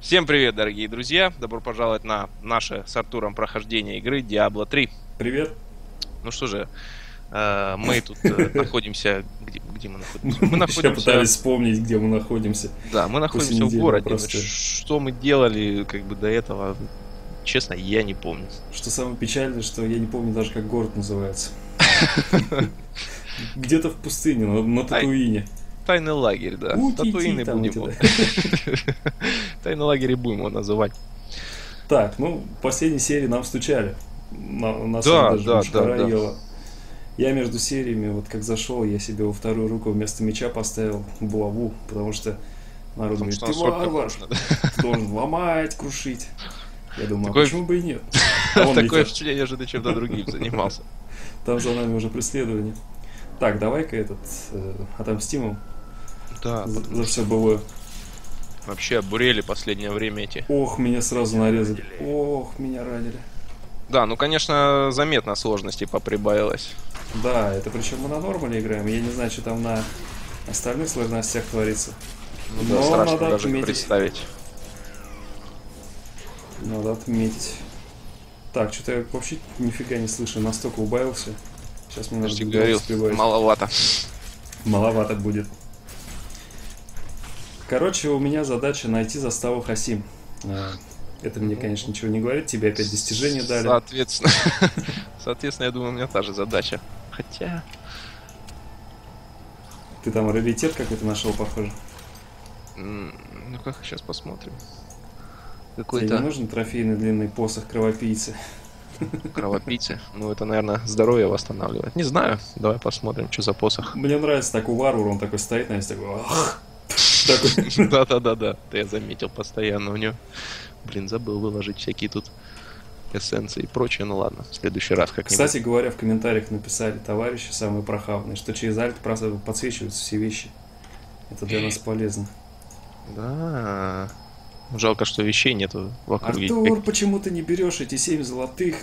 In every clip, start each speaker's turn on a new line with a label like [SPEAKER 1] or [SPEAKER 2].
[SPEAKER 1] Всем привет, дорогие друзья! Добро пожаловать на наше с Артуром прохождение игры Diablo 3.
[SPEAKER 2] Привет.
[SPEAKER 1] Ну что же, мы тут находимся... Где мы находимся? Мы
[SPEAKER 2] Еще
[SPEAKER 1] находимся...
[SPEAKER 2] пытались вспомнить, где мы находимся.
[SPEAKER 1] Да, мы
[SPEAKER 2] После
[SPEAKER 1] находимся в
[SPEAKER 2] недели
[SPEAKER 1] городе.
[SPEAKER 2] просто.
[SPEAKER 1] Что мы делали как бы до этого, честно, я не помню.
[SPEAKER 2] Что самое печальное, что я не помню даже, как город называется. Где-то в пустыне, на Татуине.
[SPEAKER 1] Тайный лагерь, да. Татуины будем. Тайный лагерь и будем его называть.
[SPEAKER 2] Так, ну, в последней серии нам стучали. Нас
[SPEAKER 1] Да.
[SPEAKER 2] ела. Я между сериями, вот как зашел, я себе во вторую руку вместо меча поставил булаву, потому что народ говорит, ты варвар, ты должен ломать, крушить. Я думаю, а почему бы и нет?
[SPEAKER 1] Такое впечатление, что ты чем-то другим занимался.
[SPEAKER 2] Там за нами уже преследование. Так, давай-ка отомстим им.
[SPEAKER 1] Да,
[SPEAKER 2] за все было.
[SPEAKER 1] Вообще обурели последнее время эти.
[SPEAKER 2] Ох, меня сразу нарезали. Ох, меня ранили.
[SPEAKER 1] Да, ну конечно, заметно сложностей поприбавилось.
[SPEAKER 2] Да, это причем мы на нормале играем. Я не знаю, что там на остальных сложностях творится.
[SPEAKER 1] Ну да, страшно надо даже представить.
[SPEAKER 2] Надо отметить. Так, что-то я вообще нифига не слышу. Настолько убавился. Сейчас мне
[SPEAKER 1] нужно прибавить. Маловато.
[SPEAKER 2] Маловато будет. Короче, у меня задача найти заставу Хасим. Это мне, конечно, ничего не говорит. Тебе опять достижения дали.
[SPEAKER 1] Соответственно, я думаю, у меня та же задача. Хотя...
[SPEAKER 2] Ты там раритет какой-то нашел, похоже.
[SPEAKER 1] Ну как, сейчас посмотрим.
[SPEAKER 2] Тебе не нужен трофейный длинный посох кровопийцы?
[SPEAKER 1] Кровопийцы? Ну это, наверное, здоровье восстанавливает. Не знаю, давай посмотрим, что за посох.
[SPEAKER 2] Мне нравится такой варвар, он такой стоит, наверное, такой...
[SPEAKER 1] Да. Я заметил постоянно у него. Блин, забыл выложить всякие тут эссенции и прочее. Ну ладно, в следующий раз как-нибудь.
[SPEAKER 2] Кстати говоря, в комментариях написали товарищи самые прохавные, что через альт подсвечиваются все вещи. Это для нас полезно.
[SPEAKER 1] Да. Жалко, что вещей нету в округе.
[SPEAKER 2] Артур, почему ты не берешь эти 7 золотых?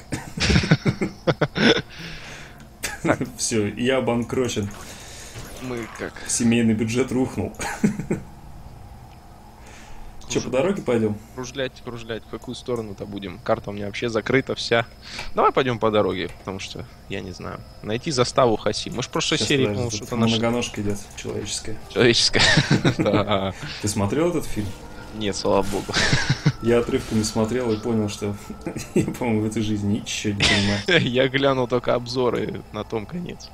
[SPEAKER 2] Все, я обанкрочен.
[SPEAKER 1] Мы как?
[SPEAKER 2] Семейный бюджет рухнул. Че, по дороге пойдем?
[SPEAKER 1] Кружлять. В какую сторону-то будем? Карта у меня вообще закрыта вся. Давай пойдем по дороге, потому что, я не знаю. Найти заставу Хасим. Мы ж в прошлой серии, по-моему, что-то нашли.
[SPEAKER 2] Многоножка идет, человеческая. Ты смотрел этот фильм?
[SPEAKER 1] Нет, слава богу.
[SPEAKER 2] Я отрывками смотрел и понял, что я, по-моему, в этой жизни ничего не понимаю.
[SPEAKER 1] Я глянул только обзоры, на том конец.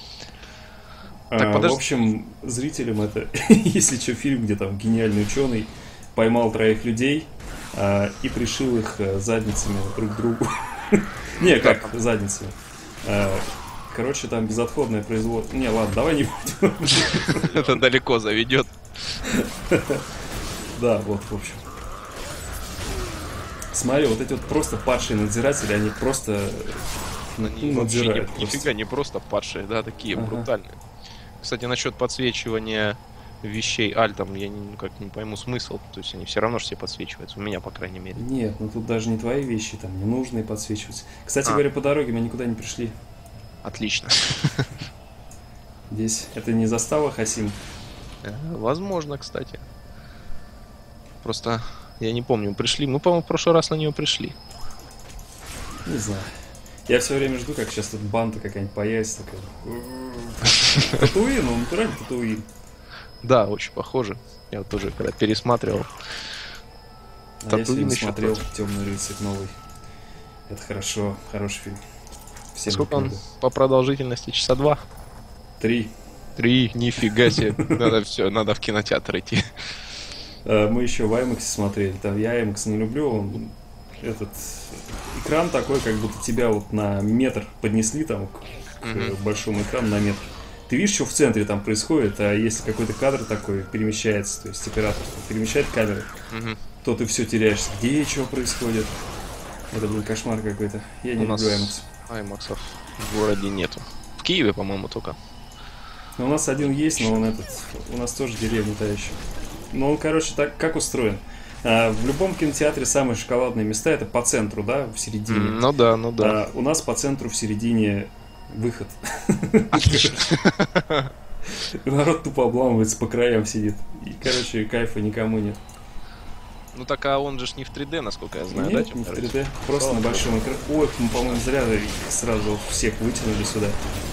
[SPEAKER 2] В общем, зрителям это, если что, фильм, где там гениальный ученый поймал 3 людей и пришил их задницами друг к другу. Не, как задницами. Короче, там безотходное производство. Не, ладно, давай не будем.
[SPEAKER 1] Это далеко заведет.
[SPEAKER 2] Да, вот, в общем. Смотри, вот эти вот просто падшие надзиратели, они просто
[SPEAKER 1] надзирают. Нифига не просто падшие, да, такие брутальные. Кстати, насчет подсвечивания вещей альтом я никак не пойму смысл. То есть они все равно же все подсвечиваются. У меня, по крайней мере.
[SPEAKER 2] Нет, ну тут даже не твои вещи, там ненужные подсвечиваются. Кстати говоря, по дороге мы никуда не пришли.
[SPEAKER 1] Отлично.
[SPEAKER 2] Здесь это не застава Хасим?
[SPEAKER 1] Возможно, кстати. Просто я не помню, пришли. Мы, по-моему, в прошлый раз на нее пришли.
[SPEAKER 2] Не знаю. Я все время жду, как сейчас тут банда какая-нибудь появится. Татуин, он натурально Татуин.
[SPEAKER 1] Да, очень похоже. Я вот тоже когда пересматривал.
[SPEAKER 2] Я сегодня смотрел «Темный рыцарь» новый. Это хорошо, хороший фильм.
[SPEAKER 1] Сколько он по продолжительности? Часа 2?
[SPEAKER 2] 3.
[SPEAKER 1] 3, нифига себе. Надо все, надо в кинотеатр идти.
[SPEAKER 2] Мы еще в IMAX смотрели. Там я IMAX не люблю. Он, этот экран такой, как будто тебя вот на метр поднесли там к большому экрану на метр. Ты видишь, что в центре там происходит, а если какой-то кадр такой перемещается, то есть оператор перемещает камеру, то ты все теряешься. Где что происходит? Это был кошмар какой-то. Я не люблю IMAX.
[SPEAKER 1] IMAX в городе нету. В Киеве, по-моему, только.
[SPEAKER 2] У нас один есть, но он у нас тоже деревня та еще. Но он, короче, так как устроен. В любом кинотеатре самые шоколадные места это по центру, да, в середине.
[SPEAKER 1] Ну да.
[SPEAKER 2] У нас по центру в середине выход. Народ тупо обламывается, по краям сидит. И, короче, кайфа никому нет.
[SPEAKER 1] Ну так, а он же ж не в 3D, насколько я знаю,
[SPEAKER 2] Нет,
[SPEAKER 1] да?
[SPEAKER 2] не в 3D, просто на большом экране. Ой, мы, по-моему, зря их сразу всех вытянули сюда.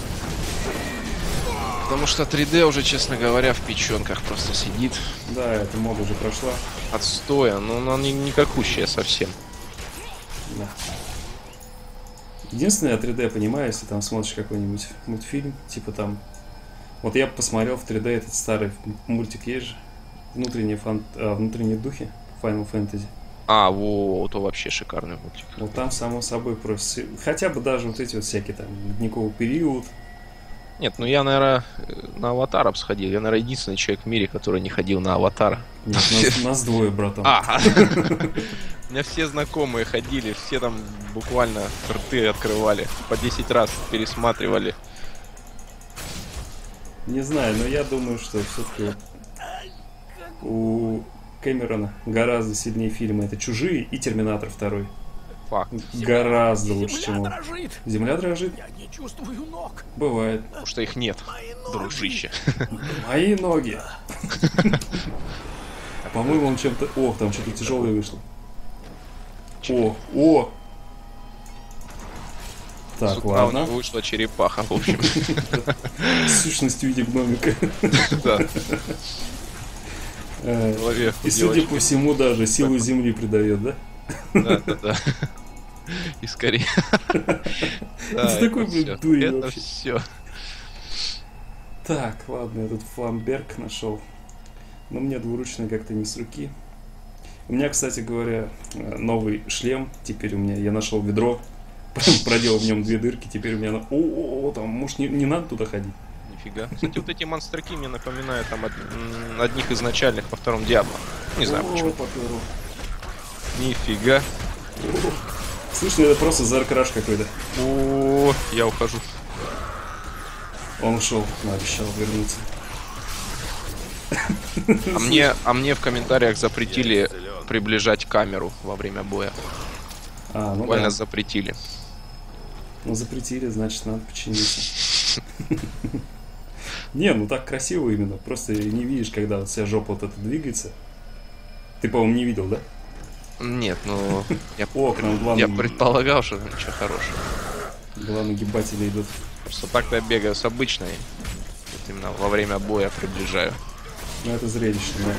[SPEAKER 1] Потому что 3D уже, честно говоря, в печенках просто сидит.
[SPEAKER 2] Да, эта мода уже прошла.
[SPEAKER 1] Отстоя, но она никакущая совсем.
[SPEAKER 2] Да. Единственное, я 3D понимаю, если там смотришь какой-нибудь мультфильм, типа там... Вот я посмотрел в 3D этот старый мультик, есть же, внутренние духи Final Fantasy.
[SPEAKER 1] А, вот, то вообще шикарный мультик.
[SPEAKER 2] Вот там, само собой, просто... Хотя бы даже вот эти вот всякие там ледниковый период.
[SPEAKER 1] Нет, ну я, наверное, на Аватара б сходил. Я, наверное, единственный человек в мире, который не ходил на Аватара.
[SPEAKER 2] Нет, нас двое, братан.
[SPEAKER 1] У меня все знакомые ходили, все там буквально рты открывали. По 10 раз пересматривали.
[SPEAKER 2] Не знаю, но я думаю, что все-таки у Кэмерона гораздо сильнее фильмы. Это «Чужие» и «Терминатор 2».
[SPEAKER 1] Факт.
[SPEAKER 2] Гораздо лучше, чем он.
[SPEAKER 3] Дрожит.
[SPEAKER 2] Земля дрожит?
[SPEAKER 3] Я не чувствую ног.
[SPEAKER 2] Бывает.
[SPEAKER 1] Потому что их нет, дружище.
[SPEAKER 2] Мои ноги. По-моему, он чем-то... О, там что-то тяжелое вышло. О! Так,
[SPEAKER 1] С утра у
[SPEAKER 2] ладно.
[SPEAKER 1] него вышла черепаха, в общем.
[SPEAKER 2] Сущность в виде гномика.
[SPEAKER 1] Да.
[SPEAKER 2] И, судя
[SPEAKER 1] девочки.
[SPEAKER 2] по всему, даже силу земли придает, да?
[SPEAKER 1] Да. И скорее.
[SPEAKER 2] Это такой, блин, дурень
[SPEAKER 1] Это
[SPEAKER 2] вообще.
[SPEAKER 1] все.
[SPEAKER 2] Так, ладно, я тут фламберг нашел. Но мне двуручный как-то не с руки. У меня, кстати говоря, новый шлем. Теперь у меня, я нашел ведро, проделал в нем 2 дырки. Теперь у меня, там, может, не надо туда ходить.
[SPEAKER 1] Нифига. Кстати, вот эти монстрики мне напоминают там одних из начальных во втором Диабло. Не знаю почему.
[SPEAKER 2] Поперу.
[SPEAKER 1] Нифига.
[SPEAKER 2] Слышь, это просто заркраш какой-то.
[SPEAKER 1] О, я ухожу.
[SPEAKER 2] Он ушел, но обещал вернуться.
[SPEAKER 1] А мне в комментариях запретили приближать камеру во время боя.
[SPEAKER 2] Ну
[SPEAKER 1] Буквально
[SPEAKER 2] да.
[SPEAKER 1] запретили.
[SPEAKER 2] Ну запретили, значит надо починиться. Не, ну так красиво именно. Просто не видишь, когда вот вся жопа вот эта двигается. Ты, по-моему, не видел, да?
[SPEAKER 1] Нет, ну я
[SPEAKER 2] К нам два
[SPEAKER 1] предполагал, что ничего хорошего.
[SPEAKER 2] 2 нагибателя идут.
[SPEAKER 1] Просто так-то я бегаю с обычной. Вот именно во время боя приближаю.
[SPEAKER 2] Ну это зрелищно, да.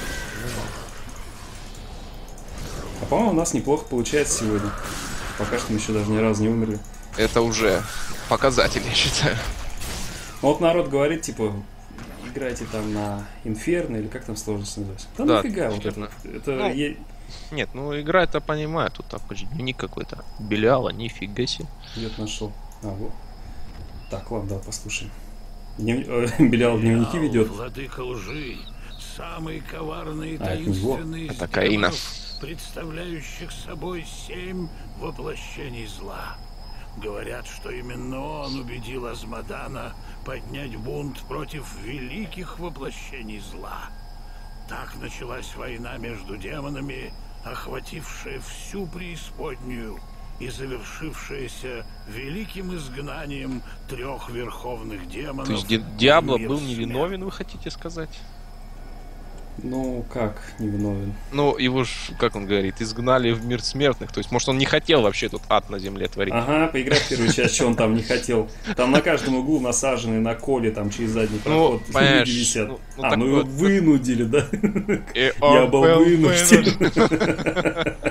[SPEAKER 2] А по-моему, у нас неплохо получается сегодня. Пока что мы еще даже ни разу не умерли.
[SPEAKER 1] Это уже показатель, я считаю.
[SPEAKER 2] Ну вот народ говорит, типа, играйте там на Инферно, или как там сложность называется. Там
[SPEAKER 1] Да,
[SPEAKER 2] нафига вот
[SPEAKER 1] Инферно.
[SPEAKER 2] это
[SPEAKER 1] Ну, Нет, ну игра это понимаю, тут такой же дневник какой-то. Беляла, нифига себе.
[SPEAKER 2] где-то нашел. Вот. Так, ладно, да, послушаем. Белял дневники ведет.
[SPEAKER 3] Владыка лжи, самый коварный и
[SPEAKER 2] А, это не его.
[SPEAKER 3] таинственный из
[SPEAKER 1] Это Каина.
[SPEAKER 3] демонов, представляющих собой 7 воплощений зла. Говорят, что именно он убедил Азмодана поднять бунт против великих воплощений зла. Так началась война между демонами, охватившая всю преисподнюю и завершившаяся великим изгнанием 3 верховных демонов.
[SPEAKER 1] То есть Диабло
[SPEAKER 3] в мир
[SPEAKER 1] был
[SPEAKER 3] смерти.
[SPEAKER 1] невиновен, вы хотите сказать?
[SPEAKER 2] Ну, как невиновен?
[SPEAKER 1] Ну, его ж, как он говорит, изгнали в мир смертных. То есть, может, он не хотел вообще тут ад на земле творить.
[SPEAKER 2] Ага, поиграй в первую часть, что он там не хотел. Там на каждом углу насажены на коле, там через задний
[SPEAKER 1] Ну,
[SPEAKER 2] проход
[SPEAKER 1] понимаешь,
[SPEAKER 2] люди висят.
[SPEAKER 1] ну,
[SPEAKER 2] Ну его
[SPEAKER 1] вот.
[SPEAKER 2] вынудили, да?
[SPEAKER 1] И
[SPEAKER 2] Я
[SPEAKER 1] он
[SPEAKER 2] был вынужден.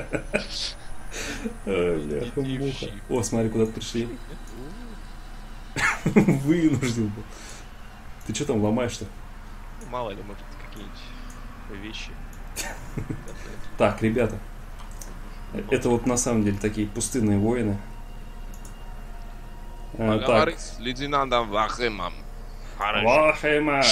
[SPEAKER 2] Бляха-муха. О, смотри, куда-то пришли. Вынужден был. Ты что там ломаешь-то?
[SPEAKER 1] Мало ли, может, какие-нибудь вещи.
[SPEAKER 2] Так, ребята. Это вот на самом деле такие пустынные воины. Так.
[SPEAKER 1] Поговори с лейтенантом Вахемом. Хорошо.
[SPEAKER 2] Вахема!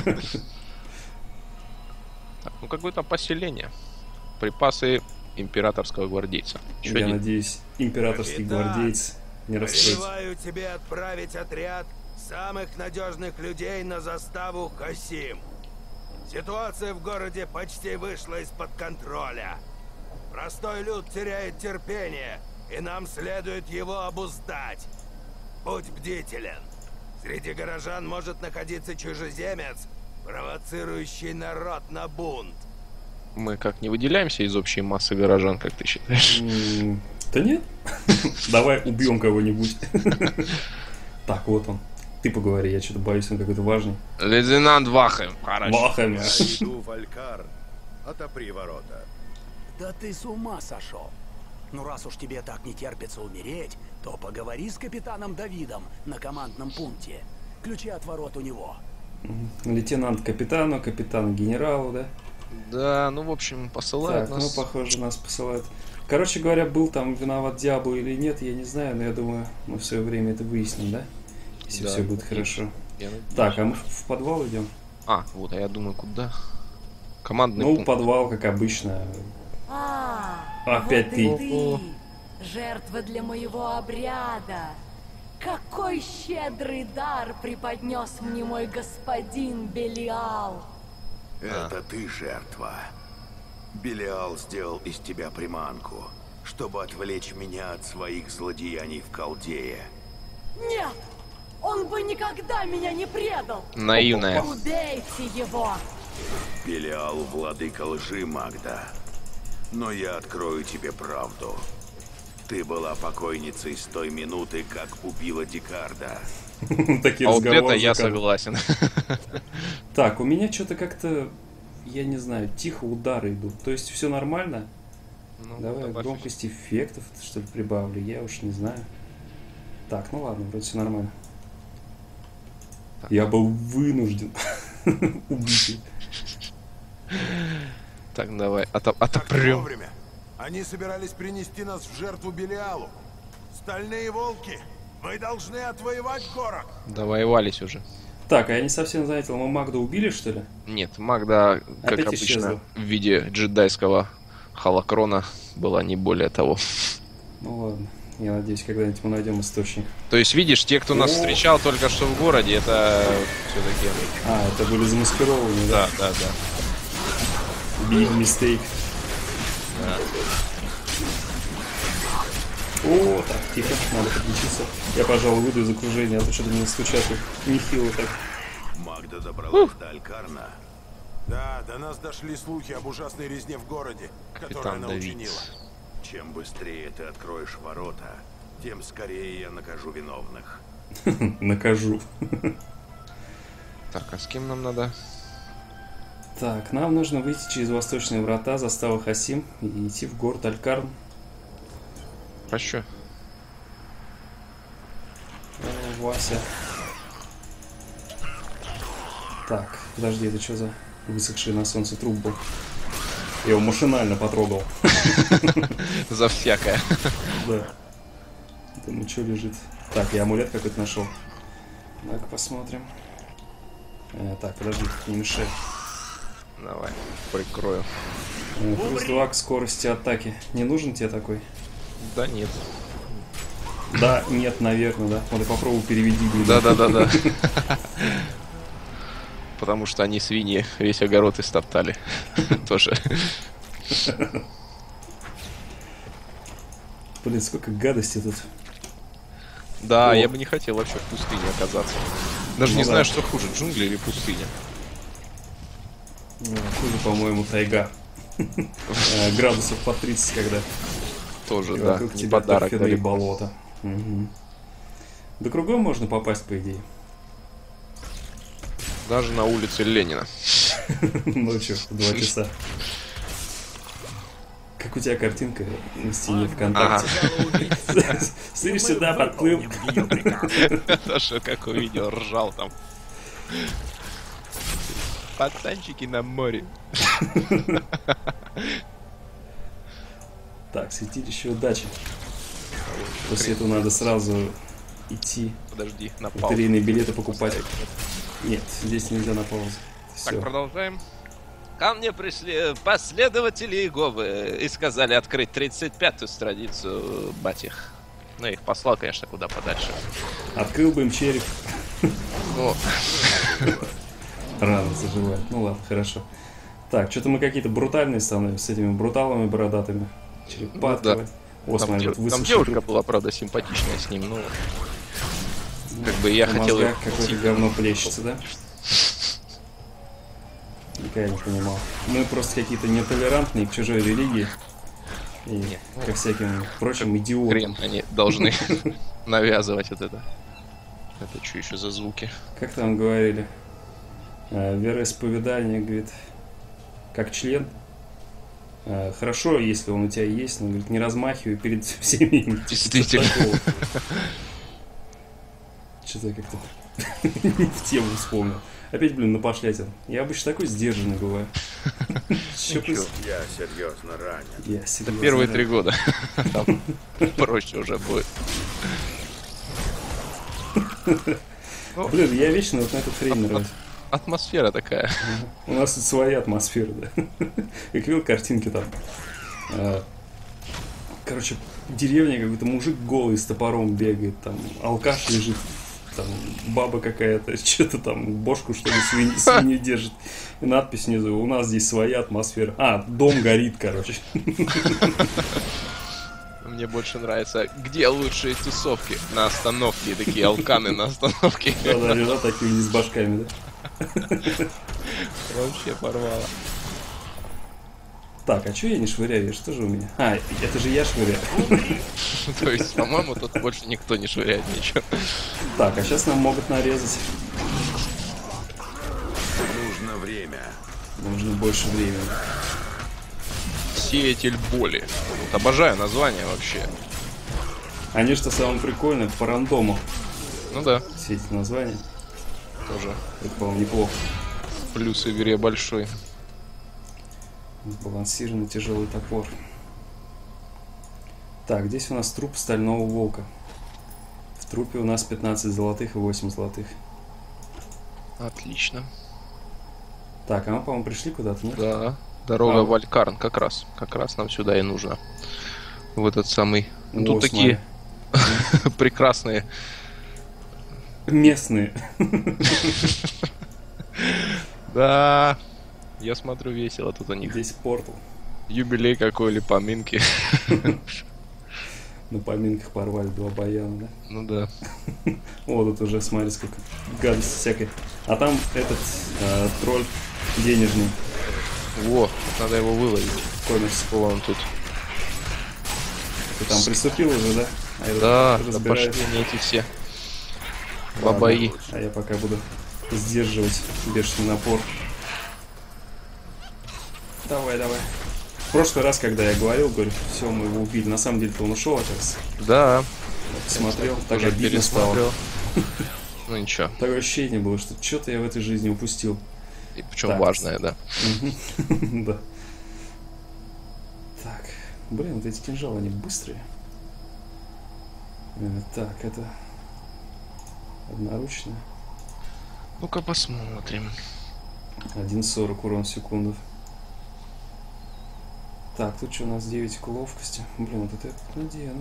[SPEAKER 1] Так, ну, какое-то поселение. Припасы императорского гвардейца. Чё
[SPEAKER 2] Я
[SPEAKER 1] не-
[SPEAKER 2] надеюсь, императорский
[SPEAKER 4] Капитан,
[SPEAKER 2] гвардеец не расстроится.
[SPEAKER 4] Повелеваю тебе отправить отряд самых надежных людей на заставу Хасим. Ситуация в городе почти вышла из-под контроля. Простой люд теряет терпение, и нам следует его обуздать. Будь бдителен. Среди горожан может находиться чужеземец, провоцирующий народ на бунт.
[SPEAKER 1] Мы как, не выделяемся из общей массы горожан, как ты считаешь?
[SPEAKER 2] Да нет. Давай убьем кого-нибудь. Так, вот он. Ты поговори, я что-то боюсь, он какой-то важный.
[SPEAKER 1] Лейтенант Вахем.
[SPEAKER 2] Вахем.
[SPEAKER 5] Я иду в Алькар. Отопри ворота.
[SPEAKER 6] Да ты с ума сошел. Ну раз уж тебе так не терпится умереть, то поговори с капитаном Давидом на командном пункте. Ключи от ворот у него.
[SPEAKER 2] Лейтенант капитану, капитан генералу, да?
[SPEAKER 1] Да, ну в общем, посылают
[SPEAKER 2] Так,
[SPEAKER 1] нас.
[SPEAKER 2] ну похоже, нас посылают. Короче говоря, был там виноват Диабло или нет, я не знаю, но я думаю, мы в свое время это выясним, да? Если
[SPEAKER 1] Да,
[SPEAKER 2] все будет
[SPEAKER 1] надеюсь.
[SPEAKER 2] хорошо.
[SPEAKER 1] Я надеюсь.
[SPEAKER 2] Так, а мы в подвал идем?
[SPEAKER 1] А, вот, а я думаю, куда? Командный
[SPEAKER 2] Ну,
[SPEAKER 1] пункт.
[SPEAKER 2] подвал, как обычно. Опять
[SPEAKER 7] вот
[SPEAKER 2] ты.
[SPEAKER 7] и ты. Жертва для моего обряда. Какой щедрый дар преподнес мне мой господин Белиал.
[SPEAKER 5] Это ты жертва. Белиал сделал из тебя приманку, чтобы отвлечь меня от своих злодеяний в Халдее.
[SPEAKER 7] Нет, он бы никогда меня не предал.
[SPEAKER 1] Наивная.
[SPEAKER 7] Убейте его.
[SPEAKER 5] Белиал — владыка лжи, Магда. Но я открою тебе правду. Ты была покойницей с той минуты, как убила Дикарда.
[SPEAKER 2] Такие
[SPEAKER 1] А вот это
[SPEAKER 2] разговоры
[SPEAKER 1] я
[SPEAKER 2] заканчиваются.
[SPEAKER 1] согласен.
[SPEAKER 2] Так, у меня что-то как-то, я не знаю, тихо удары идут. То есть все нормально?
[SPEAKER 1] Ну,
[SPEAKER 2] Давай
[SPEAKER 1] добавь.
[SPEAKER 2] громкость эффектов, что ли, прибавлю, я уж не знаю. Так, ну ладно, вроде все нормально.
[SPEAKER 1] Так.
[SPEAKER 2] Я был вынужден убить их.
[SPEAKER 1] Так, давай,
[SPEAKER 8] Как
[SPEAKER 1] отопрем.
[SPEAKER 8] вовремя. Они собирались принести нас в жертву Белиалу. Стальные волки, вы должны отвоевать город.
[SPEAKER 1] Довоевались уже.
[SPEAKER 2] Так, а я не совсем заметил, мы Магду убили, что ли?
[SPEAKER 1] Нет, Магда, как
[SPEAKER 2] Опять
[SPEAKER 1] обычно,
[SPEAKER 2] исчезла.
[SPEAKER 1] в виде джедайского холокрона была не более того.
[SPEAKER 2] Ну ладно, я надеюсь, когда-нибудь мы найдем источник.
[SPEAKER 1] То есть, видишь, те, кто нас
[SPEAKER 2] О.
[SPEAKER 1] встречал только что в городе, это все-таки...
[SPEAKER 2] А, это были замаскированные, да?
[SPEAKER 1] Да, да, да.
[SPEAKER 2] Big mistake. О, так, тихо, надо подлечиться. Я, пожалуй, выйду из окружения, а то что-то мне стучат тут нехило так.
[SPEAKER 5] Магда добралась до Алькарна.
[SPEAKER 8] Да, до нас дошли слухи об ужасной резне в городе, которую
[SPEAKER 1] Капитан
[SPEAKER 8] она
[SPEAKER 1] Давид.
[SPEAKER 8] учинила.
[SPEAKER 5] Чем быстрее ты откроешь ворота, тем скорее я накажу виновных.
[SPEAKER 2] Накажу.
[SPEAKER 1] Так, а с кем нам надо?
[SPEAKER 2] Так, нам нужно выйти через восточные врата, заставы Хасим и идти в город Алькарн.
[SPEAKER 1] Про что?
[SPEAKER 2] О, Вася. Так, подожди, это что за высохший на солнце труп был? Я его машинально потрогал.
[SPEAKER 1] За всякое.
[SPEAKER 2] Да. Думаю, что лежит. Так, я амулет какой-то нашел. Так, посмотрим. Так, подожди, не мешай.
[SPEAKER 1] Давай, прикрою.
[SPEAKER 2] Плюс 2 к скорости атаки. Не нужен тебе такой?
[SPEAKER 1] Да нет.
[SPEAKER 2] Да, нет, наверное, да. Надо попробовать переведи.
[SPEAKER 1] Да. Потому что они свиньи весь огород истоптали. Тоже.
[SPEAKER 2] Блин, сколько гадости тут.
[SPEAKER 1] Да,
[SPEAKER 2] О.
[SPEAKER 1] я бы не хотел вообще в пустыне оказаться. Даже
[SPEAKER 2] Ну
[SPEAKER 1] не
[SPEAKER 2] да.
[SPEAKER 1] знаю, что хуже, джунгли или пустыня.
[SPEAKER 2] Хуже, по-моему, тайга. Градусов по 30, когда
[SPEAKER 1] Тоже,
[SPEAKER 2] и
[SPEAKER 1] да,
[SPEAKER 2] вокруг
[SPEAKER 1] не
[SPEAKER 2] тебя
[SPEAKER 1] подарок
[SPEAKER 2] торфяные
[SPEAKER 1] далеко.
[SPEAKER 2] болота. Мгм. Да кругом можно попасть, по идее.
[SPEAKER 1] Даже на улице Ленина.
[SPEAKER 2] Ночью в 2 часа. Как у тебя картинка на стене ВКонтакте. Смотри сюда, подплыл.
[SPEAKER 1] Даже как увидел, ржал там. Пацанчики на море.
[SPEAKER 2] Так, святилище удачи. После этого надо сразу идти,
[SPEAKER 1] Подожди, на паузу.
[SPEAKER 2] лотерейные билеты покупать. Нет, здесь нельзя на паузу.
[SPEAKER 1] Так,
[SPEAKER 2] Все.
[SPEAKER 1] продолжаем. Ко мне пришли последователи Иеговы и сказали открыть 35-ю страницу батих. Ну, я их послал, конечно, куда подальше.
[SPEAKER 2] Открыл бы им череп.
[SPEAKER 1] О,
[SPEAKER 2] Рано заживает. Ну ладно, хорошо. Так, что-то мы какие-то брутальные становимся с этими бруталами бородатыми. Черепа
[SPEAKER 1] Ну да.
[SPEAKER 2] открывать. О,
[SPEAKER 1] там,
[SPEAKER 2] смотри, вот
[SPEAKER 1] там
[SPEAKER 2] высохший
[SPEAKER 1] девушка
[SPEAKER 2] труп.
[SPEAKER 1] была, правда, симпатичная с ним, но... Как бы я
[SPEAKER 2] В
[SPEAKER 1] хотел...
[SPEAKER 2] мозгах какое-то говно плещется, да? пока я не понимал. Мы просто какие-то нетолерантные к чужой религии. И ко всяким прочим идиотам.
[SPEAKER 1] Хрен они должны навязывать вот это. Это что еще за звуки?
[SPEAKER 2] Как там говорили? Вероисповедание, говорит, как член. Хорошо, если он у тебя есть, но, говорит, не размахивай перед всеми.
[SPEAKER 1] Действительно.
[SPEAKER 2] Что-то как-то не в тему вспомнил. Опять, блин, напошлятин. Я обычно такой сдержанный бываю.
[SPEAKER 5] Я серьезно ранен.
[SPEAKER 1] Это первые 3 года. Там проще уже будет.
[SPEAKER 2] Блин, я вечно вот на этот хрень нравлюсь.
[SPEAKER 1] Атмосфера такая.
[SPEAKER 2] У нас тут своя атмосфера, да. Как видел картинки там. Короче, деревня, какой-то мужик голый с топором бегает, там алкаш лежит, там баба какая-то, что-то там, бошку что ли свинью держит. И надпись снизу: у нас здесь своя атмосфера. А, дом горит, короче.
[SPEAKER 1] Мне больше нравится, где лучшие тусовки? На остановке, такие алканы на остановке.
[SPEAKER 2] Да, лежат такие с башками, да.
[SPEAKER 1] Вообще порвало.
[SPEAKER 2] Так, а что я не швыряю? Что же у меня? А, это же я швыряю.
[SPEAKER 1] То есть, по-моему, тут больше никто не швыряет ничего.
[SPEAKER 2] Так, а сейчас нам могут нарезать.
[SPEAKER 5] Нужно время.
[SPEAKER 2] Нужно больше времени.
[SPEAKER 1] Сеятель боли. Вот обожаю название вообще.
[SPEAKER 2] Они что самое прикольное, по рандому.
[SPEAKER 1] Ну да.
[SPEAKER 2] Все эти названия.
[SPEAKER 1] Тоже.
[SPEAKER 2] Это, по-моему, неплохо.
[SPEAKER 1] Плюс в игре большой.
[SPEAKER 2] Сбалансированный тяжелый топор. Так, здесь у нас труп стального волка. В трупе у нас 15 золотых и 8 золотых.
[SPEAKER 1] Отлично.
[SPEAKER 2] Так, а мы, по-моему, пришли куда-то, нет?
[SPEAKER 1] Да. Дорога в Алькарн, как раз. Как раз нам сюда и нужно. В этот самый... Ну, тут такие прекрасные...
[SPEAKER 2] Местные.
[SPEAKER 1] Да. Я смотрю, весело тут у них.
[SPEAKER 2] Здесь портал.
[SPEAKER 1] Юбилей какой или поминки.
[SPEAKER 2] На поминках порвали 2 баяна, да?
[SPEAKER 1] Ну да.
[SPEAKER 2] О, тут уже, смотри, сколько гадости всякой. А там этот тролль денежный.
[SPEAKER 1] Во, надо его выловить.
[SPEAKER 2] Комикс.
[SPEAKER 1] Он тут.
[SPEAKER 2] Ты там приступил уже, да?
[SPEAKER 1] Да, пошли мне эти все бабаи.
[SPEAKER 2] А я пока буду сдерживать бешеный напор. Давай. В прошлый раз, когда я говорил, все, мы его убили. На самом деле-то он ушел, оказывается.
[SPEAKER 1] Да.
[SPEAKER 2] Смотрел, так обидно стало.
[SPEAKER 1] Ну ничего.
[SPEAKER 2] Такое ощущение было, что что-то я в этой жизни упустил.
[SPEAKER 1] И причем важное, да.
[SPEAKER 2] Да. Так. Блин, вот эти кинжалы, они быстрые. Так, это... Одноручная.
[SPEAKER 1] Ну-ка посмотрим.
[SPEAKER 2] 1,40 урон в секунду. Так, тут что у нас 9 к ловкости. Блин, вот это надену.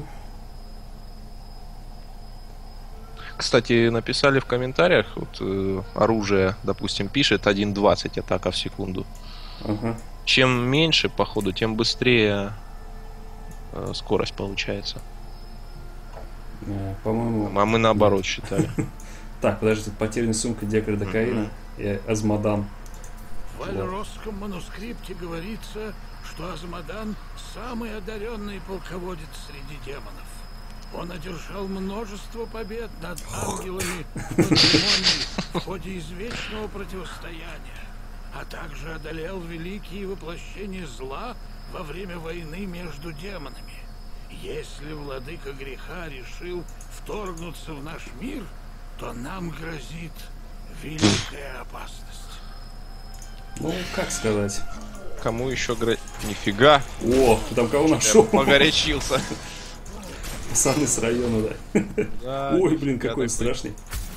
[SPEAKER 1] Кстати, написали в комментариях, вот оружие, допустим, пишет 1,20 атака в секунду.
[SPEAKER 2] Ага.
[SPEAKER 1] Чем меньше, походу, тем быстрее скорость получается.
[SPEAKER 2] По-моему...
[SPEAKER 1] А мы наоборот считали.
[SPEAKER 2] Так, подожди, тут потерянная сумка Декардокаина и Азмодан.
[SPEAKER 3] В Альросском манускрипте говорится, что Азмодан самый одаренный полководец среди демонов. Он одержал множество побед над ангелами в ходе извечного противостояния, а также одолел великие воплощения зла во время войны между демонами. Если владыка греха решил вторгнуться в наш мир, то нам грозит великая опасность.
[SPEAKER 2] Ну, как сказать?
[SPEAKER 1] Кому еще грозит? Нифига!
[SPEAKER 2] О, ты там кого нашел?
[SPEAKER 1] Погорячился.
[SPEAKER 2] Пацаны с района, да. Ой, блин, какой он страшный.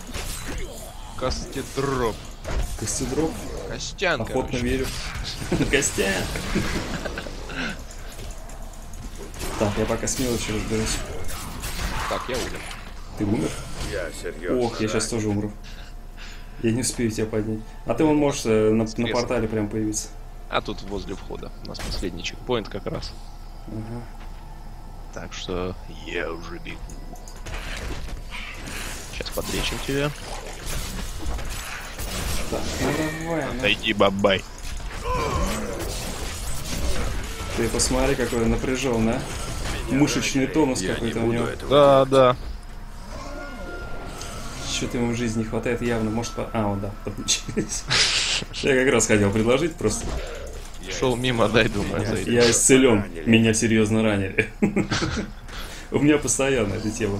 [SPEAKER 1] Костедроп.
[SPEAKER 2] Костедроп?
[SPEAKER 1] Костян,
[SPEAKER 2] охотно верю. Костян. Так, я пока с мелочью разберусь.
[SPEAKER 1] Так, я умер.
[SPEAKER 2] Ты умер?
[SPEAKER 5] Я серьезно.
[SPEAKER 2] Ох, я сейчас тоже умру. Я не успею тебя поднять. А ты вон можешь на портале прям появиться.
[SPEAKER 1] А тут возле входа. У нас последний чекпоинт как раз.
[SPEAKER 2] Ага.
[SPEAKER 1] Так что я уже бегу. Сейчас подлечим тебя.
[SPEAKER 2] Так, ну давай.
[SPEAKER 1] Отойди, бабай.
[SPEAKER 2] Ты посмотри, какой он напряженный, а? Мышечный тонус какой-то у него.
[SPEAKER 1] Да, да.
[SPEAKER 2] Что-то ему в жизни не хватает явно. Может, вот да, подключились. Я как раз хотел предложить просто.
[SPEAKER 1] Шел мимо, дай, думаю, зайду.
[SPEAKER 2] Я исцелен. Меня серьезно ранили. У меня постоянно эта тема.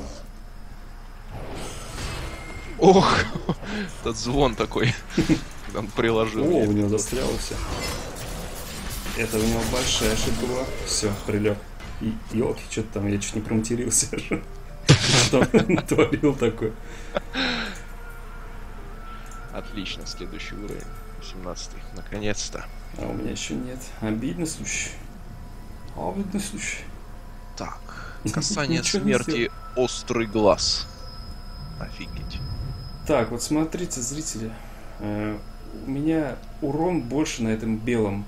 [SPEAKER 1] Ох, этот звон такой. Он приложил.
[SPEAKER 2] О, у него застряло все. Это у него большая ошибка была. Все, прилег. И елки, что-то там, я чуть не проматерился. Что он творил такое?
[SPEAKER 1] Отлично, следующий уровень. 18-й, наконец-то.
[SPEAKER 2] А у меня еще нет. Обидный случай. Обидный случай.
[SPEAKER 1] Так, касание
[SPEAKER 2] Ничего не
[SPEAKER 1] смерти, острый глаз. Офигеть.
[SPEAKER 2] Так, вот смотрите, зрители. У меня урон больше на этом белом.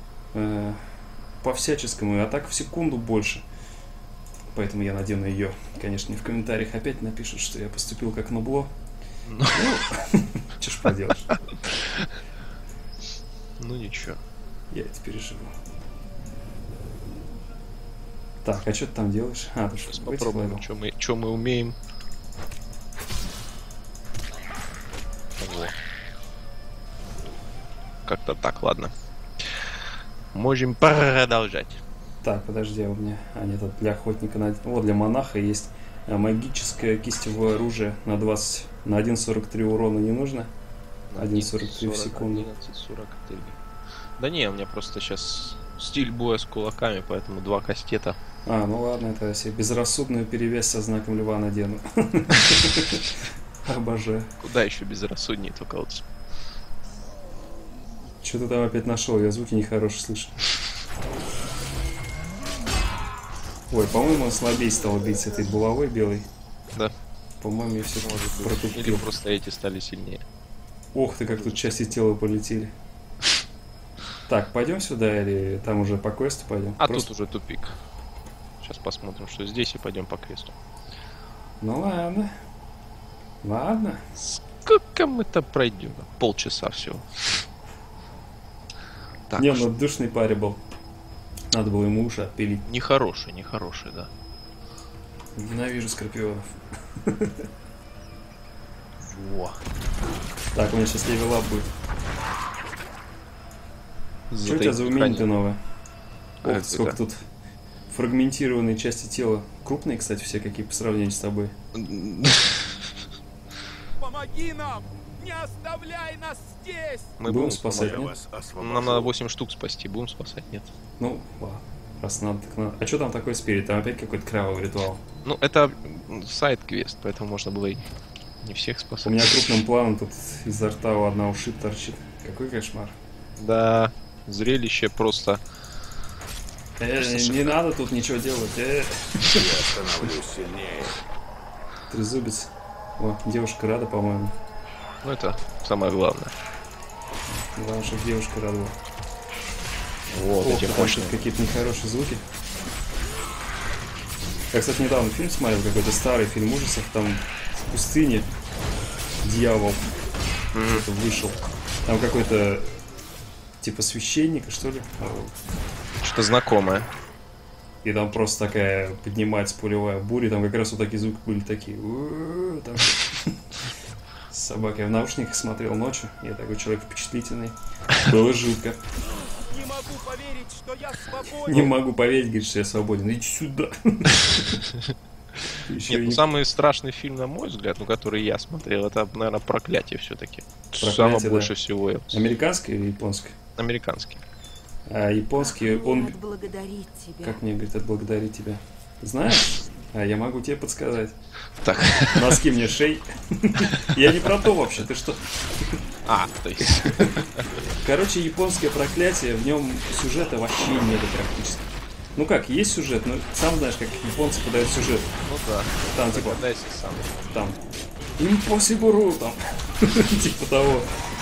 [SPEAKER 2] По всяческому, а так в секунду больше. Поэтому я надену ее. Конечно, мне в комментариях опять напишут, что я поступил как нубло. Ну, что ж поделаешь.
[SPEAKER 1] Ну ничего.
[SPEAKER 2] Я это переживу. Так, а что ты там делаешь? А, ты
[SPEAKER 1] Сейчас
[SPEAKER 2] что,
[SPEAKER 1] попробуем, что мы умеем. Во. Как-то так, ладно. Можем продолжать.
[SPEAKER 2] Так, подожди, у меня... А, нет, это для охотника. Вот, для монаха есть магическое кистевое оружие на 20... На 1.43 урона не нужно. 1.43 в секунду.
[SPEAKER 1] 11.43. Да не, у меня просто сейчас стиль боя с кулаками, поэтому 2 кастета.
[SPEAKER 2] А, ну ладно, это я себе безрассудную перевязь со знаком льва надену. Обожаю.
[SPEAKER 1] Куда еще безрассуднее, только вот.
[SPEAKER 2] Что ты там опять нашел? Я звуки нехорошие слышу. Ой, по-моему, он слабее стал бить с этой булавой белой.
[SPEAKER 1] Да.
[SPEAKER 2] По-моему, я все протупил.
[SPEAKER 1] Или просто эти стали сильнее.
[SPEAKER 2] Ох ты, как тут части тела полетели. Так, пойдем сюда или там уже по квесту пойдем?
[SPEAKER 1] А просто... тут уже тупик. Сейчас посмотрим, что здесь, и пойдем по квесту.
[SPEAKER 2] Ну ладно. Ладно.
[SPEAKER 1] Сколько мы-то пройдем? Полчаса всего. Так,
[SPEAKER 2] не, он душный парень был. Надо было ему уши отпилить.
[SPEAKER 1] Нехороший, да.
[SPEAKER 2] Ненавижу скорпионов.
[SPEAKER 1] Во.
[SPEAKER 2] Так, у меня сейчас левелап будет. Что у тебя за умение-то новое? Ох, сколько тут фрагментированные части тела. Крупные, кстати, все какие по сравнению с тобой.
[SPEAKER 9] Помоги нам! Не оставляй нас здесь!
[SPEAKER 1] Мы
[SPEAKER 2] будем спасать, нет?
[SPEAKER 1] Нам надо 8 штук спасти, будем спасать, нет?
[SPEAKER 2] Ну, ладно. Раз надо, так надо. А что там такое спереди? Там опять какой-то кровавый ритуал.
[SPEAKER 1] Ну, это сайд-квест, поэтому можно было и не всех спасать.
[SPEAKER 2] У меня крупным планом тут изо рта у одного шип торчит. Какой кошмар.
[SPEAKER 1] Да, зрелище просто...
[SPEAKER 2] не надо тут ничего делать.
[SPEAKER 5] Я становлюсь сильнее.
[SPEAKER 2] Трезубец. О, девушка рада, по-моему.
[SPEAKER 1] Ну, это самое главное.
[SPEAKER 2] Главное, чтобы девушка рада была.
[SPEAKER 1] Вот эти мощные.
[SPEAKER 2] Какие-то нехорошие звуки. Я, кстати, недавно фильм смотрел, какой-то старый фильм ужасов, там в пустыне дьявол вышел. Там какой-то типа священника, что ли?
[SPEAKER 1] Что-то знакомое.
[SPEAKER 2] И там просто такая поднимается пулевая буря, там как раз вот такие звуки были такие. Там... С собакой. Я в наушниках смотрел ночью. Я такой человек впечатлительный. Было жутко.
[SPEAKER 9] Не могу поверить, что я свободен.
[SPEAKER 2] Не могу поверить, говорит, что я свободен. Иди сюда.
[SPEAKER 1] Нет, ну самый страшный фильм, на мой взгляд, ну который я смотрел, это, наверное, «Проклятие» все-таки. Самое больше всего.
[SPEAKER 2] Американский или японский?
[SPEAKER 1] Американский.
[SPEAKER 2] А японский, он...
[SPEAKER 7] Отблагодарить тебя.
[SPEAKER 2] Как мне, говорит, отблагодарить тебя? Знаешь? А я могу тебе подсказать.
[SPEAKER 1] Так.
[SPEAKER 2] Носки мне шей. Я не про то вообще, ты что?
[SPEAKER 1] А, то есть...
[SPEAKER 2] Короче, японское «Проклятие», в нем сюжета вообще нету практически. Ну как, есть сюжет, но сам знаешь, как японцы подают сюжет.
[SPEAKER 1] Ну да.
[SPEAKER 2] Там типа...
[SPEAKER 1] сам.
[SPEAKER 2] Там... Impossible, там. Типа того.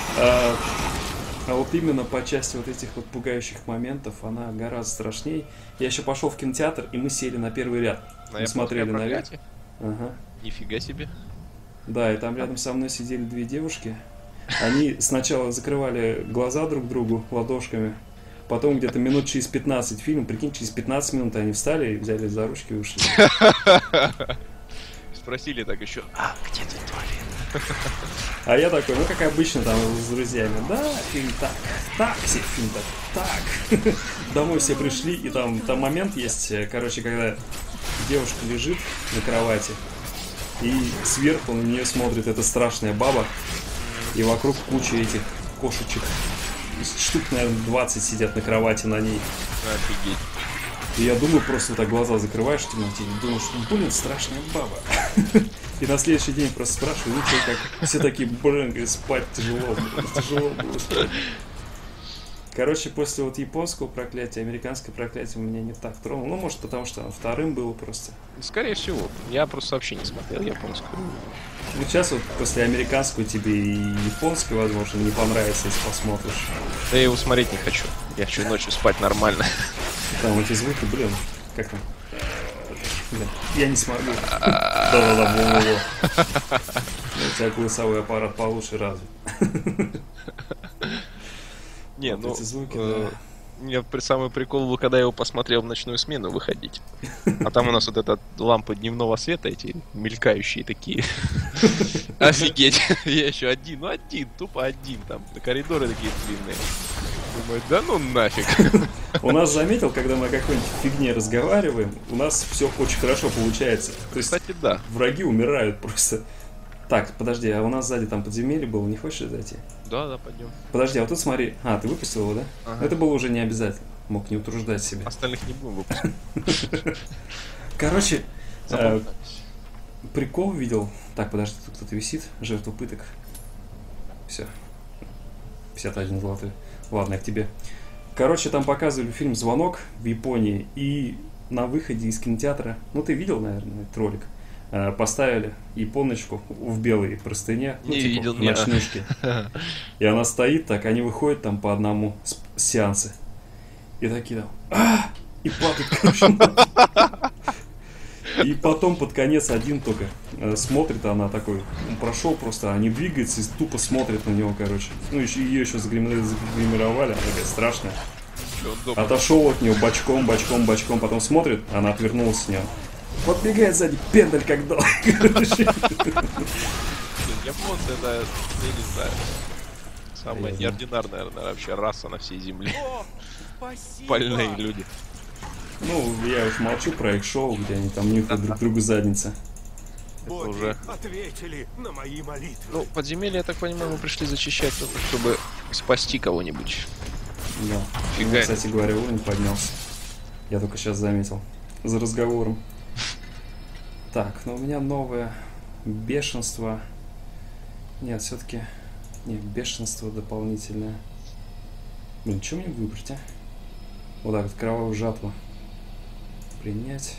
[SPEAKER 2] А вот именно по части вот этих вот пугающих моментов она гораздо страшней. Я еще пошел в кинотеатр, и мы сели на первый ряд. Мы смотрели на ряд. Ага.
[SPEAKER 1] Нифига себе.
[SPEAKER 2] Да, и там рядом со мной сидели две девушки. Они сначала закрывали глаза друг другу ладошками, потом где-то минут через 15 фильм, прикинь, через 15 минут они встали и взяли за ручки и ушли.
[SPEAKER 1] Спросили так еще, а где ты туалет?
[SPEAKER 2] А я такой, ну как обычно там с друзьями, да, фильм так, все фильм так. Домой все пришли, и там момент есть, короче, когда девушка лежит на кровати, и сверху на нее смотрит эта страшная баба, и вокруг куча этих кошечек. Штук, наверное, 20 сидят на кровати на ней.
[SPEAKER 1] Офигеть.
[SPEAKER 2] И я думаю, просто вот так глаза закрываешь в темноте и думаешь, блин, страшная баба. И на следующий день просто спрашиваю, ну что, как все такие, блин, спать тяжело было спать. Короче, после вот японского проклятия, американское проклятие меня не так тронуло. Ну, может, потому что оно вторым было просто.
[SPEAKER 1] Скорее всего. Я просто вообще не смотрел японскую.
[SPEAKER 2] Ну, сейчас вот после американского тебе и японской, возможно, не понравится, если посмотришь.
[SPEAKER 1] Да я его смотреть не хочу. Я хочу ночью спать нормально.
[SPEAKER 2] Там эти звуки, блин, как там? Блин, я не смогу. Да-да-да, у тебя голосовой аппарат получше разве?
[SPEAKER 1] Не, ну,
[SPEAKER 2] эти звуки, да.
[SPEAKER 1] Мне самый прикол был, когда я его посмотрел в ночную смену выходить. А там у нас вот эта лампа дневного света, эти мелькающие такие. Офигеть. Я еще один, тупо один там. Коридоры такие длинные. Думаю, да ну нафиг.
[SPEAKER 2] У нас заметил, когда мы о какой-нибудь фигне разговариваем, у нас все очень хорошо получается. То есть,
[SPEAKER 1] кстати, да.
[SPEAKER 2] Враги умирают просто. Так, подожди, а у нас сзади там подземелье было, не хочешь зайти?
[SPEAKER 1] Да, пойдем.
[SPEAKER 2] Подожди, а вот тут смотри. А, ты выпустил его, да? Ага. Это было уже не обязательно. Мог не утруждать себя.
[SPEAKER 1] Остальных не будем выпускать.
[SPEAKER 2] Короче, прикол видел. Так, подожди, тут кто-то висит. Жертва пыток. Все. 51 золотой. Ладно, я к тебе. Короче, там показывали фильм «Звонок» в Японии. И на выходе из кинотеатра, ну ты видел, наверное, этот ролик, поставили японочку в белой простыне, ну,
[SPEAKER 1] не
[SPEAKER 2] типа
[SPEAKER 1] видел,
[SPEAKER 2] в ночнушке. И она стоит так, они выходят там по одному сеансы. И такие там, и падают, короче. И потом под конец один только смотрит, она такой, он прошел просто, не двигается и тупо смотрит на него, короче. Ну, ее еще загримировали, она такая страшная. Отошел от нее бочком, потом смотрит, она отвернулась с нее. Подбегает сзади, пендаль как дал.
[SPEAKER 1] Японцы это, я не знаю, самая неординарная, наверное, вообще раса на всей земле. Больные люди.
[SPEAKER 2] Ну, я уж молчу про их шоу, где они там нюхают друг другу задницы.
[SPEAKER 1] Это уже
[SPEAKER 8] ответили на мои молитвы.
[SPEAKER 1] Ну, подземелье, я так понимаю, мы пришли зачищать, чтобы спасти кого-нибудь.
[SPEAKER 2] Да.
[SPEAKER 1] Фига.
[SPEAKER 2] Ну, кстати говоря, уровень поднялся. Я только сейчас заметил. За разговором. Так, ну у меня новое бешенство. Нет, все-таки. Нет, бешенство дополнительное. Блин, что мне выбрать, а? Вот так вот, кровавую жатву. Принять.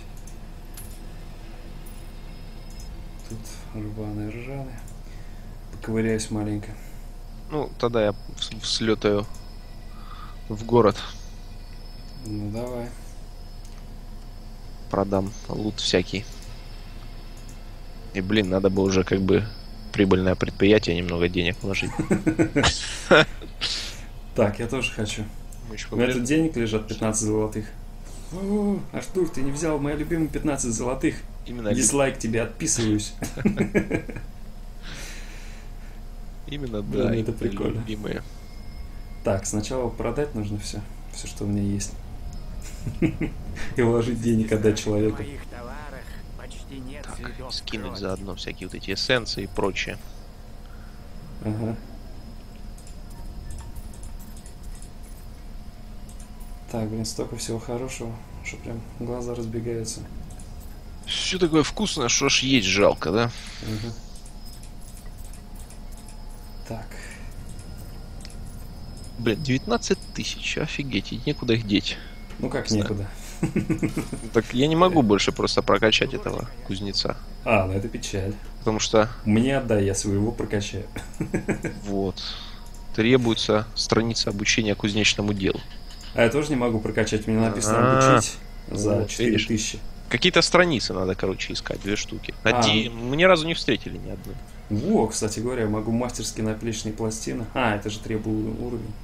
[SPEAKER 2] Тут рваные ржаны. Поковыряюсь маленько.
[SPEAKER 1] Ну, тогда я слетаю в город.
[SPEAKER 2] Ну, давай.
[SPEAKER 1] Продам лут всякий. И, блин, надо бы уже как бы прибыльное предприятие, немного денег вложить.
[SPEAKER 2] Так, я тоже хочу. У меня тут денег лежат 15 золотых. О, Артур, ты не взял мои любимые 15 золотых.
[SPEAKER 1] Именно
[SPEAKER 2] дизлайк тебе, отписываюсь.
[SPEAKER 1] Именно, да,
[SPEAKER 2] это прикольно.
[SPEAKER 1] Любимые.
[SPEAKER 2] Так, сначала продать нужно все, что у меня есть. И вложить денег, отдать человеку.
[SPEAKER 1] Так, скинуть заодно всякие вот эти эссенции и прочее.
[SPEAKER 2] Ага. Так, блин, столько всего хорошего, что прям глаза разбегаются.
[SPEAKER 1] Все такое вкусное, что аж есть жалко, да?
[SPEAKER 2] Угу. Так.
[SPEAKER 1] Блин, 19 тысяч, офигеть, и некуда их деть.
[SPEAKER 2] Ну как некуда?
[SPEAKER 1] Так я не могу больше просто прокачать этого кузнеца.
[SPEAKER 2] А, ну это печаль.
[SPEAKER 1] Потому что...
[SPEAKER 2] Мне отдай, я своего прокачаю.
[SPEAKER 1] Вот. Требуется страница обучения кузнечному делу.
[SPEAKER 2] А я тоже не могу прокачать, мне написано обучить за 4000.
[SPEAKER 1] Какие-то страницы надо, короче, искать, 2 штуки. Мы ни разу не встретили ни одной.
[SPEAKER 2] Во, кстати говоря, могу мастерские наплечные пластины. А, это же требует уровень.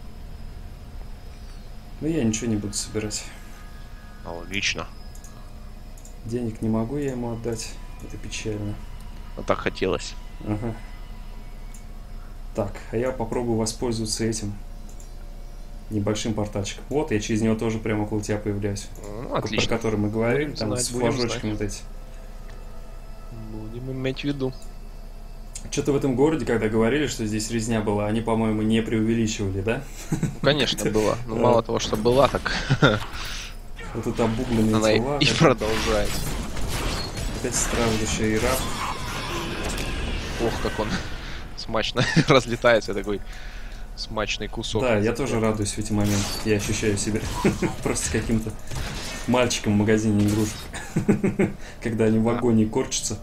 [SPEAKER 2] Но я ничего не буду собирать.
[SPEAKER 1] Логично.
[SPEAKER 2] Денег не могу я ему отдать. Это печально.
[SPEAKER 1] А так хотелось.
[SPEAKER 2] Ага. Так, а я попробую воспользоваться этим небольшим портальчиком. Вот, я через него тоже прямо около тебя появляюсь.
[SPEAKER 1] Отлично.
[SPEAKER 2] Про который мы говорим,
[SPEAKER 1] Будем
[SPEAKER 2] там
[SPEAKER 1] знать,
[SPEAKER 2] с
[SPEAKER 1] будем
[SPEAKER 2] флажочками вот эти.
[SPEAKER 1] Будем иметь в виду.
[SPEAKER 2] Что-то в этом городе, когда говорили, что здесь резня была, они, по-моему, не преувеличивали, да?
[SPEAKER 1] Конечно, была. Но мало того, что была, так
[SPEAKER 2] Вот тут обугленные
[SPEAKER 1] она
[SPEAKER 2] тела.
[SPEAKER 1] и продолжает.
[SPEAKER 2] Опять страждущий и раб.
[SPEAKER 1] Ох, как он смачно разлетается, такой смачный кусок.
[SPEAKER 2] Да, я тоже радуюсь в эти моменты. Я ощущаю себя просто каким-то мальчиком в магазине игрушек. Когда они в агонии корчатся.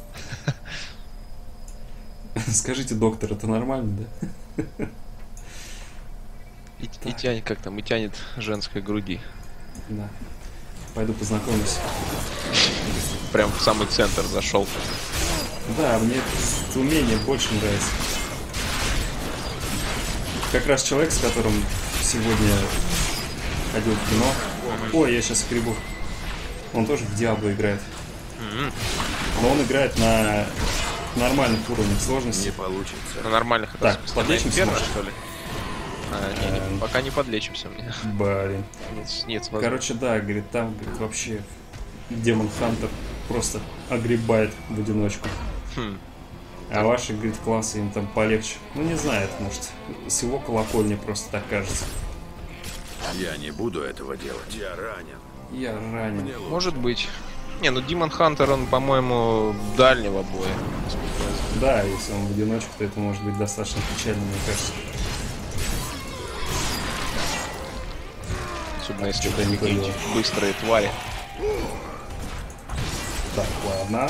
[SPEAKER 2] Скажите, доктор, это нормально, да?
[SPEAKER 1] И тянет, как там, и тянет женской груди.
[SPEAKER 2] Да. Пойду познакомлюсь.
[SPEAKER 1] Прям в самый центр зашел.
[SPEAKER 2] Да, мне это умение больше нравится. Как раз человек, с которым сегодня ходил в кино. Ой, я сейчас скребу. Он тоже в Диабло играет. Но он играет на нормальных уровнях сложности.
[SPEAKER 5] Не получится.
[SPEAKER 1] На нормальных.
[SPEAKER 2] Так, подлечимся,
[SPEAKER 1] Инферно,
[SPEAKER 2] может?
[SPEAKER 1] что ли? Пока не подлечимся мне.
[SPEAKER 2] Блин.
[SPEAKER 1] Нет,
[SPEAKER 2] Короче, да, говорит, там говорит, вообще Демон Хантер просто огребает в одиночку. А ваши, говорит, классы им там полегче. Ну, не знаю, это может с его колокольни просто так кажется.
[SPEAKER 5] Я не буду этого делать. Я ранен.
[SPEAKER 2] Я ранен.
[SPEAKER 1] Может быть. Не, ну Демон Хантер, он, по-моему, дальнего боя.
[SPEAKER 2] Да, если он в одиночку, то это может быть достаточно печально, мне кажется.
[SPEAKER 1] Особенно если это какие-нибудь быстрые твари.
[SPEAKER 2] Так, ладно.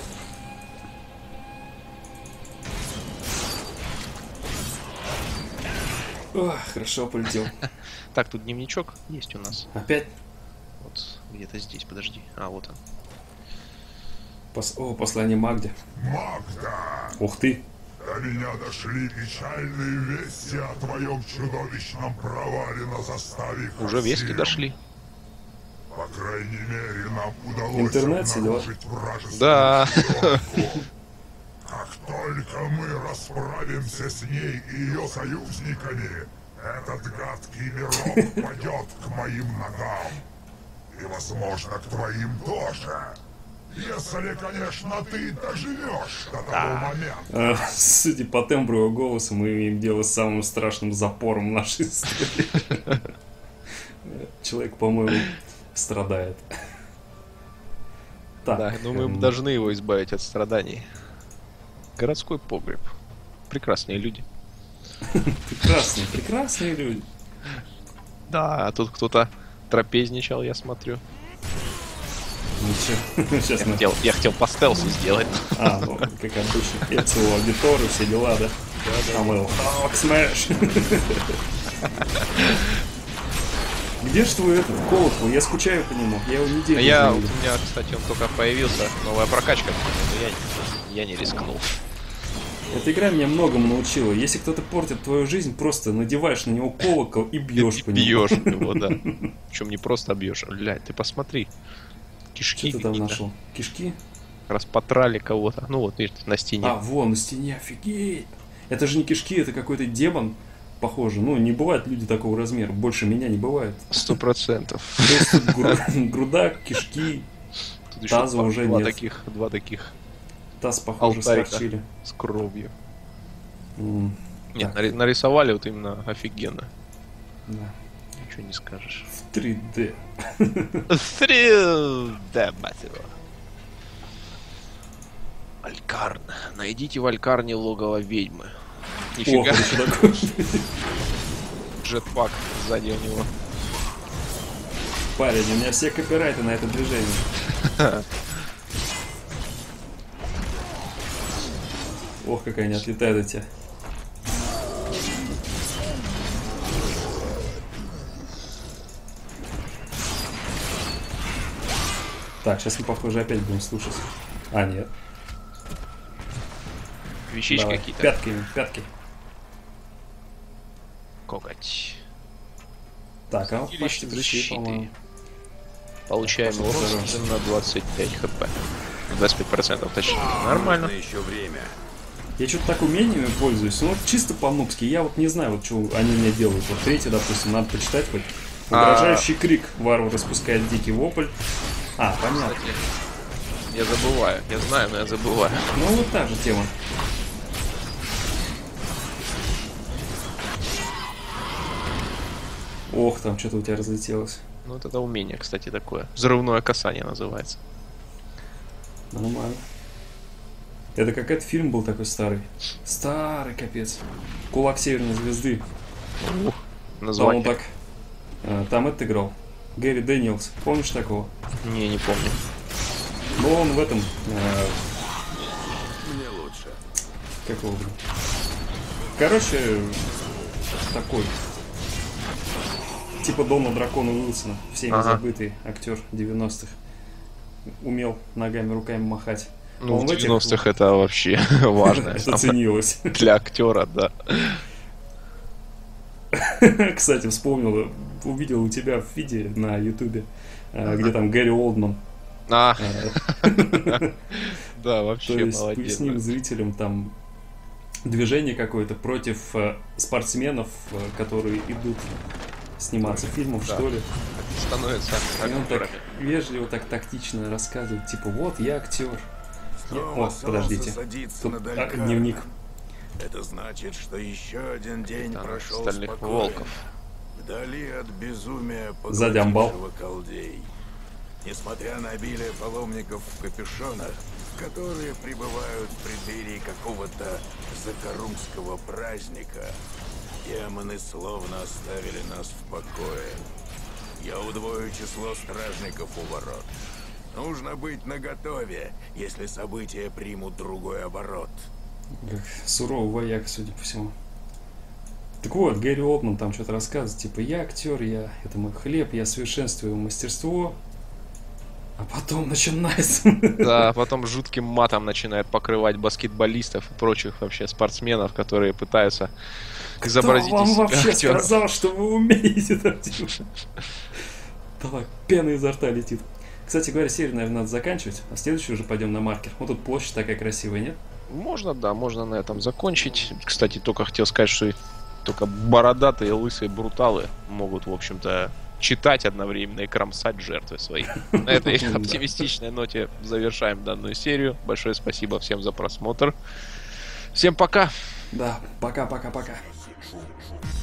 [SPEAKER 2] Ох, хорошо полетел.
[SPEAKER 1] Так, тут дневничок есть у нас.
[SPEAKER 2] Опять?
[SPEAKER 1] Вот где-то здесь, подожди. А, вот он.
[SPEAKER 2] О, послание Магде.
[SPEAKER 8] Магда!
[SPEAKER 2] Ух ты!
[SPEAKER 8] До меня дошли печальные вести о твоем чудовищном провале на заставе Хасим.
[SPEAKER 1] Уже вести дошли.
[SPEAKER 8] По крайней мере, нам удалось
[SPEAKER 2] Интернет сидела.
[SPEAKER 8] обнаружить вражескую
[SPEAKER 1] Да.
[SPEAKER 8] шпионку. Как только мы расправимся с ней и ее союзниками, этот гадкий мирок пойдет к моим ногам. И, возможно, к твоим тоже. Если, конечно, ты доживешь до того момента.
[SPEAKER 2] Судя по тембру его голоса, мы имеем дело с самым страшным запором в нашей истории. Человек, по-моему, страдает. Так,
[SPEAKER 1] Да, но мы должны его избавить от страданий. Городской погреб. Прекрасные люди.
[SPEAKER 2] Прекрасные, прекрасные люди.
[SPEAKER 1] Да, а тут кто-то трапезничал, я смотрю.
[SPEAKER 2] Ничего. Сейчас
[SPEAKER 1] Я хотел по стелсу сделать.
[SPEAKER 2] ну, как обычно. Эцио, аудиторы, все дела, да? А мы Халк Смэш. Где же твой этот колокол? Я скучаю по нему. Я его неделю не
[SPEAKER 1] У
[SPEAKER 2] видел.
[SPEAKER 1] меня, кстати, он только появился. Новая прокачка, но я не рискнул.
[SPEAKER 2] Эта игра меня многому научила. Если кто-то портит твою жизнь, просто надеваешь на него колокол и бьешь по нему.
[SPEAKER 1] Бьешь его, да. Причем не просто бьешь. Блядь, ты посмотри. Кишки.
[SPEAKER 2] Что ты там
[SPEAKER 1] какие-то.
[SPEAKER 2] нашел? Кишки?
[SPEAKER 1] Распотрали кого-то. Ну вот, видишь, на стене.
[SPEAKER 2] А, вон, на стене, офигеть. Это же не кишки, это какой-то демон, похоже. Ну, не бывают люди такого размера. Больше меня не бывает.
[SPEAKER 1] 100%.
[SPEAKER 2] То есть тут груда, кишки,
[SPEAKER 1] Тут еще
[SPEAKER 2] таза уже нет.
[SPEAKER 1] Два таких
[SPEAKER 2] Таз, похоже,
[SPEAKER 1] алтарика
[SPEAKER 2] сторчили.
[SPEAKER 1] с кровью. Нет,
[SPEAKER 2] Так.
[SPEAKER 1] нарисовали вот именно офигенно.
[SPEAKER 2] Да.
[SPEAKER 1] Ничего не скажешь.
[SPEAKER 2] В 3D.
[SPEAKER 1] 3D, мать его. Алькарн. Найдите в Алькарне логово ведьмы. Нифига.
[SPEAKER 2] Ох, это что такое?
[SPEAKER 1] Джетпак сзади у него.
[SPEAKER 2] Парень, у меня все копирайты на это движение. Ох, как они отлетают от тебя. Так, сейчас мы, похоже, опять будем слушать. А, нет.
[SPEAKER 1] Вещички
[SPEAKER 2] Давай.
[SPEAKER 1] какие-то.
[SPEAKER 2] Пятки.
[SPEAKER 1] Коготь.
[SPEAKER 2] Так, а вот
[SPEAKER 1] Силище
[SPEAKER 2] почти пришли, по-моему.
[SPEAKER 1] Получаем рост на 25 хп. 25% точнее. Нормально.
[SPEAKER 5] Еще время.
[SPEAKER 2] Я что-то так умениями пользуюсь, ну вот чисто по-нубски. Я вот не знаю, вот что они мне делают. Вот третий, допустим, надо почитать хоть. Угрожающий крик. Варвар распускает дикий вопль. А, понятно.
[SPEAKER 1] Кстати, я забываю. Я знаю, но я забываю.
[SPEAKER 2] Ну вот та же тема. Ох, там что-то у тебя разлетелось.
[SPEAKER 1] Ну вот это умение, кстати, такое. Взрывное касание называется.
[SPEAKER 2] Нормально. Это какой-то фильм был такой старый. Старый, капец. Кулак Северной Звезды.
[SPEAKER 1] Ух,
[SPEAKER 2] Там
[SPEAKER 1] название.
[SPEAKER 2] он так... Там это играл. Гэри Дэниелс. Помнишь такого?
[SPEAKER 1] Не помню.
[SPEAKER 2] Ну, он в этом...
[SPEAKER 5] Мне лучше.
[SPEAKER 2] Как его, блин? Короче, такой. Типа Дона Дракона Уилсона. Всеми забытый актер 90-х. Умел ногами, руками махать.
[SPEAKER 1] Ну, в 90-х это вообще важно.
[SPEAKER 2] Это ценилось.
[SPEAKER 1] Для актера, да.
[SPEAKER 2] Кстати, вспомнил, увидел у тебя в видео на ютубе, где там Гэри Олдман.
[SPEAKER 1] Да,
[SPEAKER 2] То
[SPEAKER 1] вообще
[SPEAKER 2] есть
[SPEAKER 1] молодец.
[SPEAKER 2] поясним зрителям там движение какое-то против спортсменов, которые идут сниматься фильмов, что ли.
[SPEAKER 1] Становится
[SPEAKER 2] И он так
[SPEAKER 1] актерами.
[SPEAKER 2] вежливо, так тактично рассказывает, типа, вот я актер. О, подождите. Тут дневник.
[SPEAKER 8] Это значит, что еще один день
[SPEAKER 1] Там
[SPEAKER 8] прошел
[SPEAKER 1] стальных
[SPEAKER 8] спокойно.
[SPEAKER 1] волков.
[SPEAKER 8] Вдали от безумия
[SPEAKER 2] Сзади амбал.
[SPEAKER 8] поглотившего колдей. Несмотря на обилие паломников в капюшонах, которые пребывают в преддверии какого-то закорумского праздника, демоны словно оставили нас в покое. Я удвою число стражников у ворот. Нужно быть наготове, если события примут другой оборот.
[SPEAKER 2] Суровый вояк, судя по всему. Так вот, Гэри Олдман там что-то рассказывает, типа, я актер, это мой хлеб, я совершенствую мастерство. А потом начинается...
[SPEAKER 1] Да, потом жутким матом начинает покрывать баскетболистов и прочих вообще спортсменов, которые пытаются изобразить
[SPEAKER 2] Кто вам
[SPEAKER 1] из себя
[SPEAKER 2] вообще
[SPEAKER 1] актера.
[SPEAKER 2] сказал, что вы умеете там, типа? Давай, пена изо рта летит. Кстати говоря, серию, наверное, надо заканчивать, а следующую уже пойдем на маркер. Вот тут площадь такая красивая, нет?
[SPEAKER 1] Можно, да, можно на этом закончить. Кстати, только хотел сказать, что только бородатые, лысые бруталы могут, в общем-то, читать одновременно и кромсать жертвы свои. На этой оптимистичной ноте завершаем данную серию. Большое спасибо всем за просмотр. Всем пока!
[SPEAKER 2] Да, пока-пока-пока.